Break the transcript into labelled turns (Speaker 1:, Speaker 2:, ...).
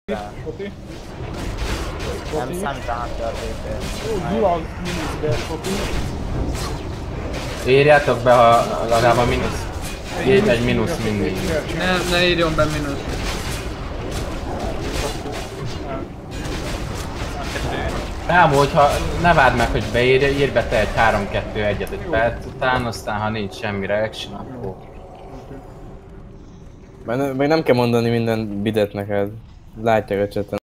Speaker 1: Soti.
Speaker 2: Nem számít a Hunter VP.
Speaker 1: Gyula mínuszbe, Soti.
Speaker 3: Írjátok be, ha legalább a mínusz. Írj egy mínusz mindig.
Speaker 4: Ne írjon be mínusz.
Speaker 3: Nem, hogyha ne várd meg, hogy beírja, írj be te egy 3-2-1-et egy perc után, aztán ha nincs semmi reaction, akkor...
Speaker 5: Meg nem kell mondani minden bidet neked. Látják a chaten.